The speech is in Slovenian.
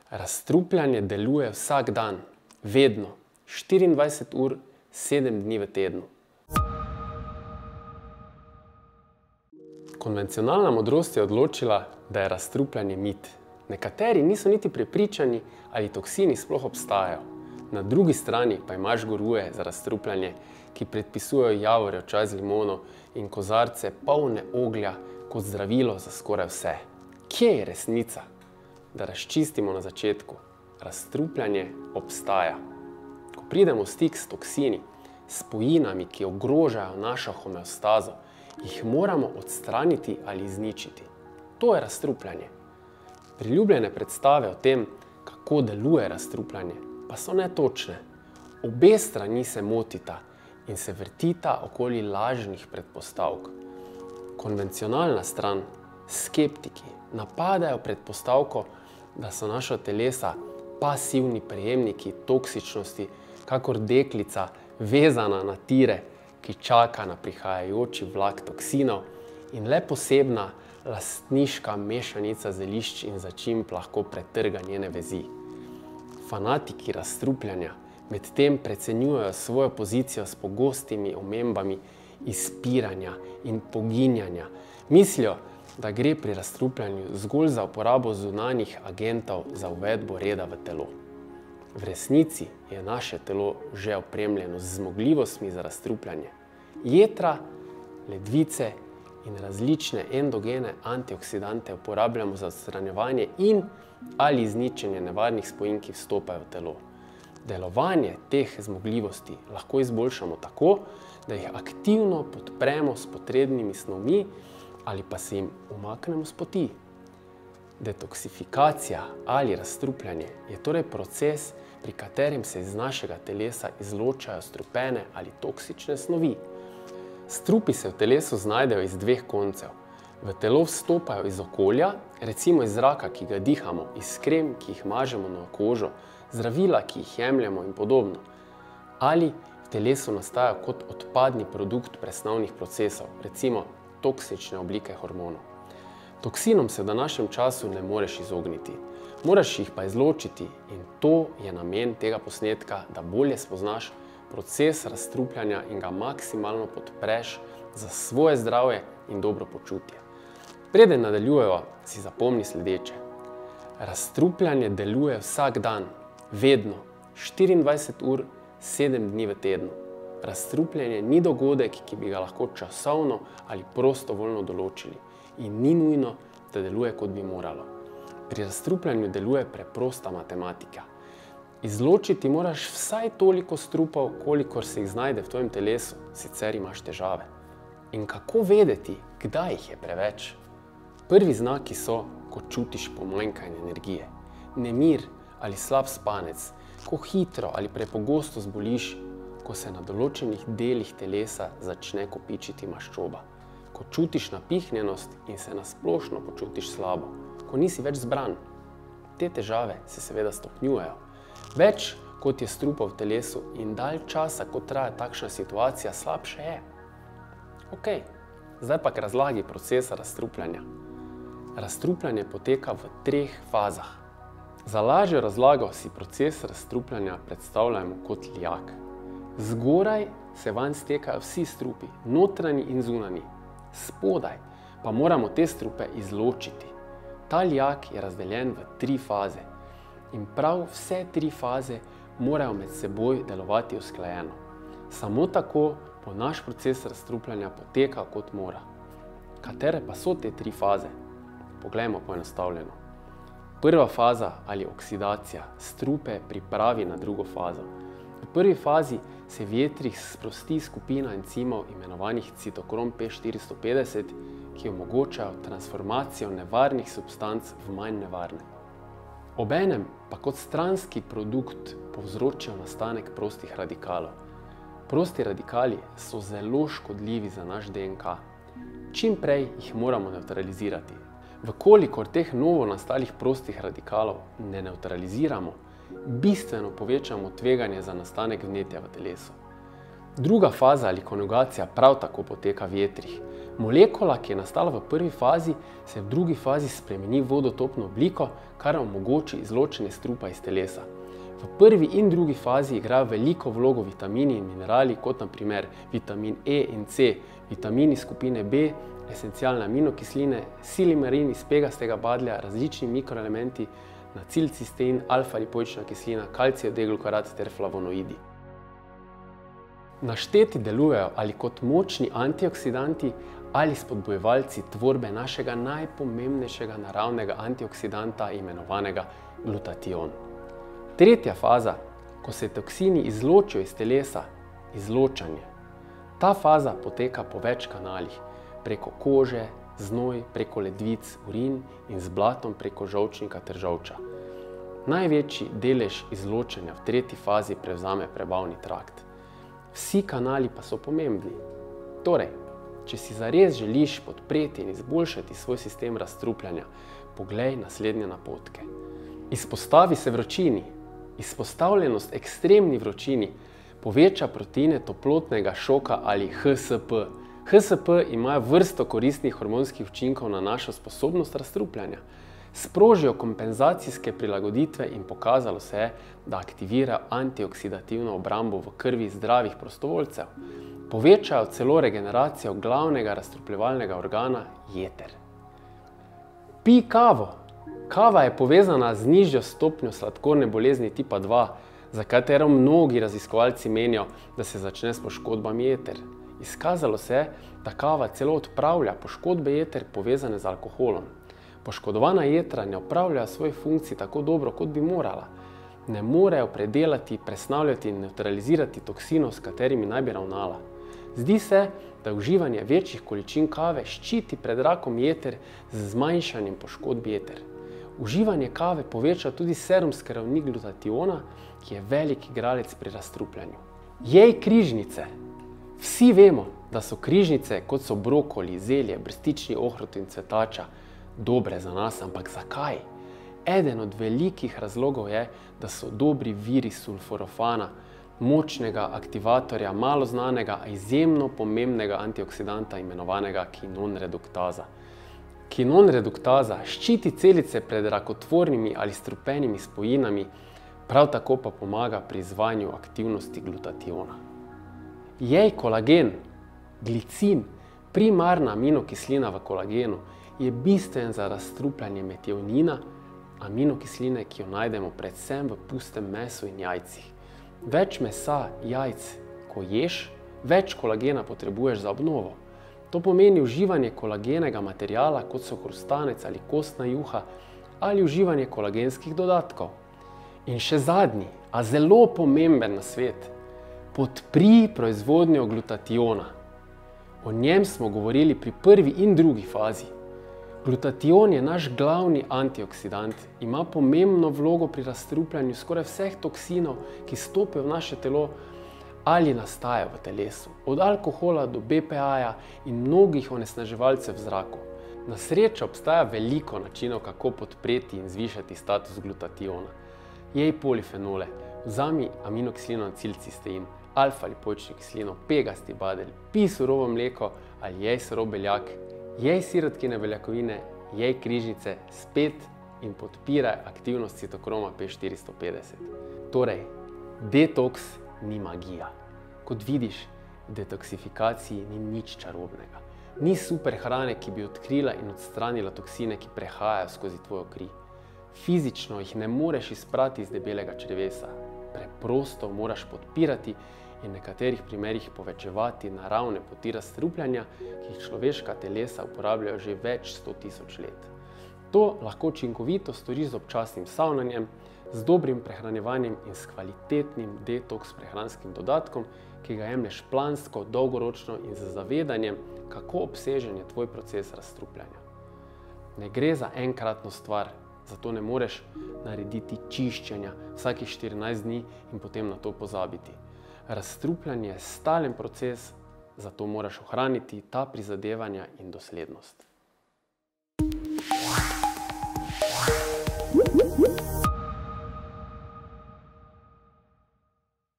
Razstrupljanje deluje vsak dan, vedno, 24 ur, 7 dni v tednu. Konvencionalna modrost je odločila, da je razstrupljanje mit. Nekateri niso niti prepričani, ali toksini sploh obstajajo. Na drugi strani pa imaš guruje za razstrupljanje, ki predpisujejo javorjev čaj z limono in kozarce polne oglja kot zdravilo za skoraj vse. Kje je resnica? Da razčistimo na začetku. Razstrupljanje obstaja. Ko pridemo v stik s toksini, s spojinami, ki ogrožajo našo homeostazo, jih moramo odstraniti ali izničiti. To je razstrupljanje. Priljubljene predstave o tem, kako deluje razstrupljanje, pa so netočne. Obe strani se motita in se vrtita okoli lažnih predpostavk. Konvencionalna stran, skeptiki, napadajo predpostavko, da so naša telesa pasivni prejemniki toksičnosti, kakor deklica vezana na tire, ki čaka na prihajajoči vlak toksinov in le posebna lastniška mešanica zelišč in začimb lahko pretrga njene vezi. Fanatiki razstrupljanja medtem precenjujejo svojo pozicijo s pogostimi omembami izpiranja in poginjanja. Mislijo, da gre pri razstrupljanju zgolj za uporabo zunanjih agentov za uvedbo reda v telo. V resnici je naše telo že opremljeno z zmogljivostmi za razstrupljanje. Jetra, ledvice in različne endogene antioksidante uporabljamo za odstranjevanje in ali izničenje nevarnih spojin, ki vstopajo v telo. Delovanje teh zmogljivosti lahko izboljšamo tako, da jih aktivno podpremo s potrebnimi snovmi ali pa se jim umaknemo s poti. Detoksifikacija ali razstrupljanje je torej proces, pri katerem se iz našega telesa izločajo strupene ali toksične snovi. Strupi se v telesu znajdejo iz dveh koncev. V telo vstopajo iz okolja, recimo iz zraka, ki ga dihamo, iz krem, ki jih mažemo na kožo, zdravila, ki jih jemljemo in podobno. Ali v telesu nastajajo kot odpadni produkt presnovnih procesov, recimo toksične oblike hormonov. Toksinom se v današnjem času ne moreš izogniti. Moraš jih pa izločiti in to je namen tega posnetka, da bolje spoznaš proces razstrupljanja in ga maksimalno podpreš za svoje zdravje in dobro počutje. Preden nadaljujeva, si zapomni sledeče. Razstrupljanje deluje vsak dan, vedno, 24 ur, 7 dni v tednu. Razstrupljanje ni dogodek, ki bi ga lahko časovno ali prostovoljno določili in ni nujno, da deluje, kot bi moralo. Pri razstrupljanju deluje preprosta matematika. Izločiti moraš vsaj toliko strupov, kolikor se jih znajde v tvojem telesu, sicer imaš težave. In kako vedeti, kdaj jih je preveč? Prvi znaki so, ko čutiš pomanjkanje energije, nemir ali slab spanec, ko hitro ali prepogosto zboliš, ko se na določenih delih telesa začne kopičiti maščoba, ko čutiš napihnjenost in se nasplošno počutiš slabo, ko nisi več zbran. Te težave se seveda stopnjujejo. Več kot je strupov v telesu in dalj časa, kot traja takšna situacija, slabše je. Ok, zdaj pa k razlagi procesa razstrupljanja. Razstrupljanje poteka v 3 fazah. Za lažjo razlago si proces razstrupljanja predstavljamo kot lijak. Zgoraj se vanj stekajo vsi strupi, notranji in zunanji. Spodaj pa moramo te strupe izločiti. Ta lijak je razdeljen v 3 faze in prav vse 3 faze morajo med seboj delovati usklajeno. Samo tako bo naš proces razstrupljanja potekal kot mora. Katere pa so te 3 faze? Poglejmo poenostavljeno. Prva faza ali oksidacija strupe pripravi na drugo fazo. V prvi fazi se v jetrih sprosti skupina encimov imenovanih citokrom P450, ki omogočajo transformacijo nevarnih substanc v manj nevarne. Obenem pa kot stranski produkt povzročijo nastanek prostih radikalov. Prosti radikali so zelo škodljivi za naš DNK. Čim prej jih moramo nevtralizirati. Vkolikor teh novo nastalih prostih radikalov ne nevtraliziramo, bistveno povečamo tveganje za nastanek vnetja v telesu. Druga faza ali konjugacija prav tako poteka v jetrih. Molekula, ki je nastala v prvi fazi, se v drugi fazi spremeni v vodotopno obliko, kar omogoči izločanje strupa iz telesa. V prvi in drugi fazi igrajo veliko vlogo vitamini in minerali, kot na primer vitamin E in C, vitamini skupine B, esencialne aminokisline, silimarin iz pegastega badlja, različni mikroelementi, acilcistein, alfa-lipoična kislina, kalcijev D-glukarat ter flavonoidi. Našteti delujejo ali kot močni antioksidanti ali spodbujevalci tvorbe našega najpomembnejšega naravnega antioksidanta, imenovanega glutation. Tretja faza, ko se toksini izločijo iz telesa, izločanje. Ta faza poteka po več kanalih, preko kože, znoj, preko ledvic, urin in z blatom preko žolčnika ter žolča. Največji delež izločanja v tretji fazi prevzame prebavni trakt. Vsi kanali pa so pomembni. Torej, če si zares želiš podpreti in izboljšati svoj sistem razstrupljanja, poglej naslednje napotke. Izpostavi se vročini. Izpostavljenost ekstremni vročini poveča proteine toplotnega šoka ali HSP. HSP imajo vrsto koristnih hormonskih učinkov na našo sposobnost razstrupljanja. Sprožijo kompenzacijske prilagoditve in pokazalo se je, da aktivirajo antioksidativno obrambo v krvi zdravih prostovoljcev. Povečajo celo regeneracijo glavnega razstrupljevalnega organa jeter. Pij kavo. Kava je povezana z nižjo stopnjo sladkorne bolezni tipa 2, za katero mnogi raziskovalci menijo, da se začne s poškodbami jeter. Izkazalo se je, da kava celo odpravlja poškodbe jeter povezane z alkoholom. Poškodovana jetra ne opravljajo svojih funkcij tako dobro, kot bi morala. Ne morejo predelati, presnavljati in nevtralizirati toksinov, s katerimi naj bi ravnala. Zdi se, da uživanje večjih količin kave ščiti pred rakom jeter z zmanjšanjem poškodb jeter. Uživanje kave poveča tudi serumske ravni glutationa, ki je velik igralec pri razstrupljanju. Jej križnice! Vsi vemo, da so križnice, kot so brokoli, zelje, brstični ohrovt in cvetača, dobre za nas, ampak zakaj? Eden od velikih razlogov je, da so dobri viri sulforofana, močnega aktivatorja, malo znanega, a izjemno pomembnega antioksidanta, imenovanega kinon reduktaza. Kinon reduktaza ščiti celice pred rakotvornimi ali strupenimi spojinami, prav tako pa pomaga pri izvajanju aktivnosti glutationa. Jej kolagen, glicin, primarna aminokislina v kolagenu, je bistven za razstrupljanje metionina, aminokisline, ki jo najdemo predvsem v pustem mesu in jajcih. Več mesa, jajc, ko ješ, več kolagena potrebuješ za obnovo. To pomeni uživanje kolagenega materiala, kot so hrustanec ali kostna juha, ali uživanje kolagenskih dodatkov. In še zadnji, a zelo pomemben nasvet. Podpri proizvodnjo glutationa. O njem smo govorili pri prvi in drugi fazi. Glutation je naš glavni antioksidant, ima pomembno vlogo pri razstrupljanju skoraj vseh toksinov, ki stopijo v naše telo ali nastajajo v telesu, od alkohola do BPA-ja in mnogih onesnaževalcev v zraku. Na srečo obstaja veliko načinov, kako podpreti in zvišati status glutationa. Jej polifenole, vzami aminokislino acilcistein, alfa-lipoično kislino, pegasti badelj, pij surovo mleko ali jej surov beljak, jej sirotkine beljakovine, jej križnice, spet in podpiraj aktivnost citokroma P450. Torej, detoks ni magija. Kot vidiš, v detoksifikaciji ni nič čarobnega. Ni super hrane, ki bi odkrila in odstranila toksine, ki prehajajo skozi tvojo kri. Fizično jih ne moreš izprati iz debelega črevesa. Preprosto moraš podpirati in v nekaterih primerih povečevati naravne poti razstrupljanja, ki jih človeška telesa uporabljajo že več 100 000 let. To lahko učinkovito storiš z občasnim savnanjem, z dobrim prehranjevanjem in s kvalitetnim detoks prehranskim dodatkom, ki ga jemlješ plansko, dolgoročno in z zavedanjem, kako obsežen je tvoj proces razstrupljanja. Ne gre za enkratno stvar, zato ne moreš narediti čiščenja vsakih 14 dni in potem na to pozabiti. Razstrupljanje je stalen proces, zato moraš ohraniti ta prizadevanja in doslednost.